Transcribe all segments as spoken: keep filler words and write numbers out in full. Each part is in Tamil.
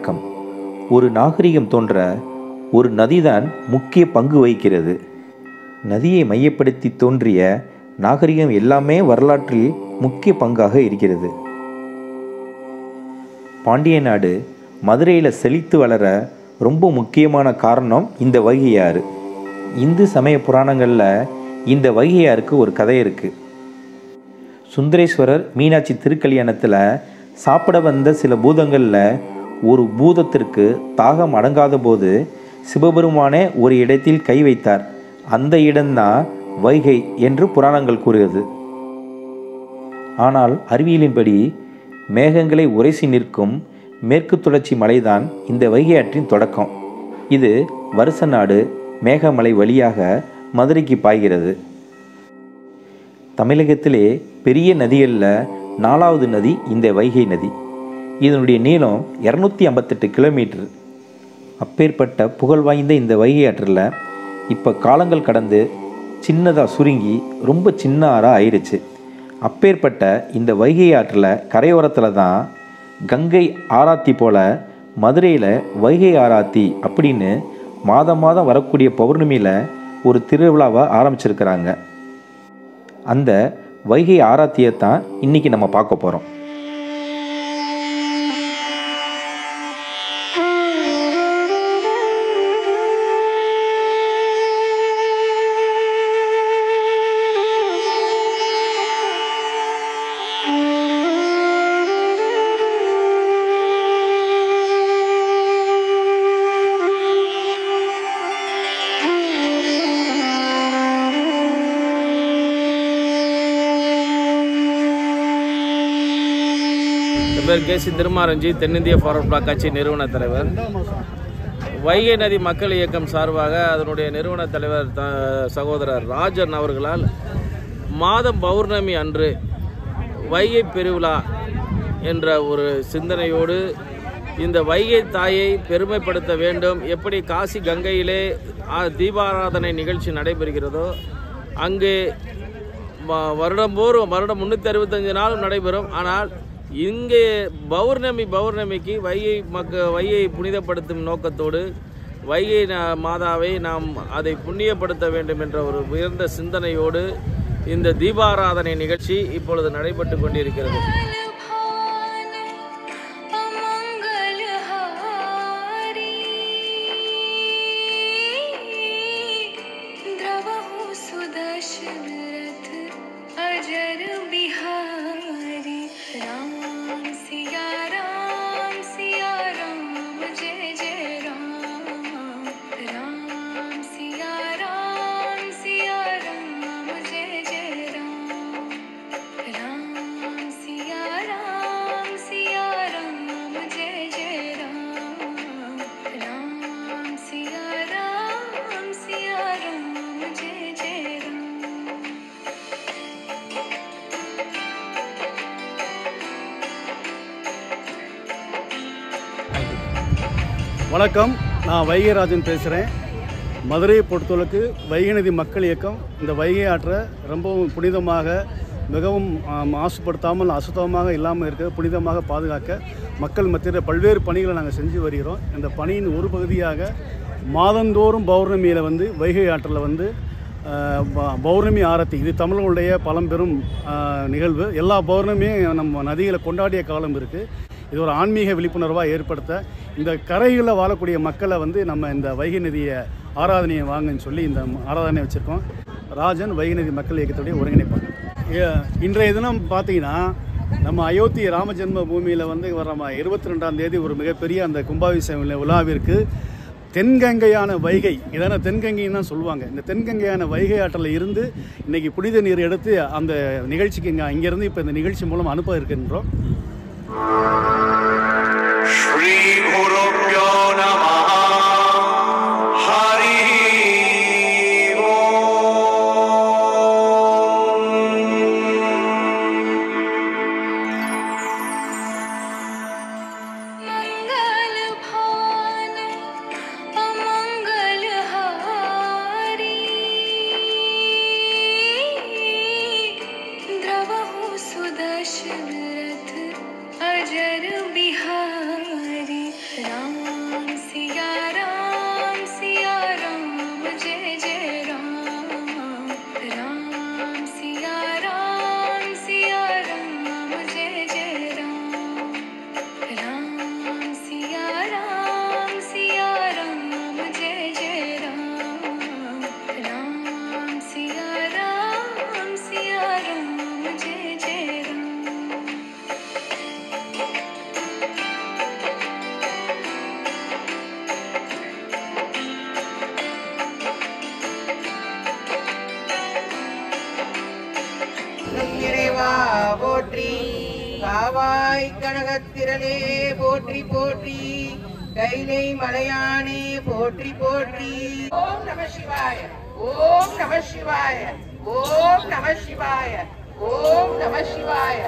வணக்கம். ஒரு நாகரிகம் தோன்ற ஒரு நதிதான் முக்கிய பங்கு வகிக்கிறது. நதியை மையப்படுத்தி தோன்றிய நாகரிகம் எல்லாமே வரலாற்றில் முக்கிய பங்காக இருக்கிறது. பாண்டிய நாடு மதுரையில் செழித்து வளர ரொம்ப முக்கியமான காரணம் இந்த வைகையாறு. இந்து சமய புராணங்களில் இந்த வைகையாருக்கு ஒரு கதை இருக்குது. சுந்தரேஸ்வரர் மீனாட்சி திருக்கல்யாணத்தில் சாப்பிட வந்த சில பூதங்களில் ஒரு பூதத்திற்கு தாகம் அடங்காத போது சிவபெருமானே ஒரு இடத்தில் கை வைத்தார். அந்த இடம்தான் வைகை என்று புராணங்கள் கூறுகிறது. ஆனால் அறிவியலின்படி மேகங்களை உரைசி நிற்கும் மேற்கு தொடர்ச்சி மலைதான் இந்த வைகை ஆற்றின் தொடக்கம். இது வருச நாடு மேகமலை வழியாக மதுரைக்கு பாய்கிறது. தமிழகத்திலே பெரிய நதிகளில் நாலாவது நதி இந்த வைகை நதி. இதனுடைய நீளம் இரநூத்தி ஐம்பத்தெட்டு கிலோமீட்டர். அப்பேற்பட்ட புகழ் வாய்ந்த இந்த வைகை ஆற்றில் இப்போ காலங்கள் கடந்து சின்னதாக சுருங்கி ரொம்ப சின்ன ஆறாக ஆயிடுச்சு. அப்பேற்பட்ட இந்த வைகை ஆற்றில் கரையோரத்தில் தான் கங்கை ஆராத்தி போல் மதுரையில் வைகை ஆராத்தி அப்படின்னு மாதம் மாதம் வரக்கூடிய பௌர்ணமியில் ஒரு திருவிழாவை ஆரம்பிச்சிருக்கிறாங்க. அந்த வைகை ஆராத்தியை தான் இன்றைக்கி நம்ம பார்க்க போகிறோம். பேர் கே சி திருமாரஞ்சி, தென்னிந்திய ஃபார்வர்ட் பிளாக் கட்சி நிறுவன தலைவர். வைகை நதி மக்கள் இயக்கம் சார்பாக அதனுடைய நிறுவன தலைவர் த சகோதரர் ராஜன் அவர்களால் மாதம் பௌர்ணமி அன்று வைகை பெருவிழா என்ற ஒரு சிந்தனையோடு இந்த வைகை தாயை பெருமைப்படுத்த வேண்டும். எப்படி காசி கங்கையிலே தீபாராதனை நிகழ்ச்சி நடைபெறுகிறதோ அங்கு வருடம்போறும் வருடம் முன்னூற்றி அறுபத்தஞ்சு நாளும் நடைபெறும். ஆனால் இங்கே பௌர்ணமி பௌர்ணமிக்கு வைகை மக்க வையை புனிதப்படுத்தும் நோக்கத்தோடு வைகை மாதாவை நாம் அதை புண்ணியப்படுத்த வேண்டும் என்ற ஒரு உயர்ந்த சிந்தனையோடு இந்த தீபாராதனை நிகழ்ச்சி இப்பொழுது நடைபெற்று கொண்டிருக்கிறது. வணக்கம், நான் வைகைராஜன் பேசுகிறேன். மதுரையை பொறுத்தளவுக்கு வைகை நதி மக்கள் இயக்கம் இந்த வைகை ஆற்றை ரொம்பவும் புனிதமாக, மிகவும் மாசுபடுத்தாமல் அசுத்தமாக இல்லாமல் இருக்க புனிதமாக பாதுகாக்க மக்கள் மத்தியில் பல்வேறு பணிகளை நாங்கள் செஞ்சு வருகிறோம். இந்த பணியின் ஒரு பகுதியாக மாதந்தோறும் பௌர்ணமியில் வந்து வைகை ஆற்றில் வந்து பௌர்ணமி ஆரத்தி, இது தமிழர்களுடைய பழம்பெரும் நிகழ்வு. எல்லா பௌர்ணமியும் நம்ம நதிகளை கொண்டாடிய காலம் இருக்குது. இது ஒரு ஆன்மீக விழிப்புணர்வாக ஏற்படுத்த இந்த கரைகளில் வாழக்கூடிய மக்களை வந்து நம்ம இந்த வைகை நதியை ஆராதனையை வாங்கன்னு சொல்லி இந்த ஆராதனை வச்சுருக்கோம். ராஜன் வைகை நதி மக்கள் இயக்கத்துடைய ஒருங்கிணைப்பாங்க. இன்றைய தினம் பார்த்தீங்கன்னா நம்ம அயோத்தி ராமஜென்ம பூமியில் வந்து வர இருபத்தி ரெண்டாம் தேதி ஒரு மிகப்பெரிய அந்த கும்பாபிஷேக விழாவிற்கு தென்கங்கையான வைகை, இதனால் தென்கங்கைன்னு தான் சொல்லுவாங்க. இந்த தென்கங்கையான வைகை ஆற்றில் இருந்து இன்றைக்கி புனித நீர் எடுத்து அந்த நிகழ்ச்சிக்கு இங்கே இங்கேருந்து இப்போ இந்த நிகழ்ச்சி மூலம் அனுப்ப இருக்கின்றோம். ஸ்ரீ குருப்யோ நமஹ. ஹரி सुदर्शन रथ अजर காவாய் கனகத்திரளே போற்றி போற்றி கைலை மலையானே போற்றி போற்றி. ஓம் நம சிவாய ஓம் நம சிவாய ஓம் நம சிவாய ஓம் நம சிவாய.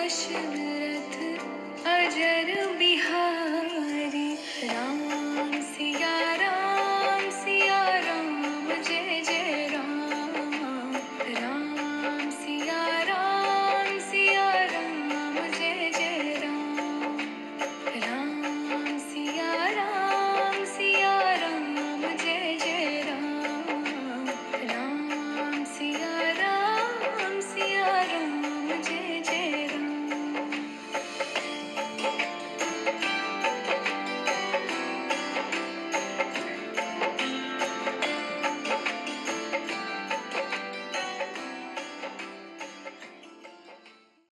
Hashem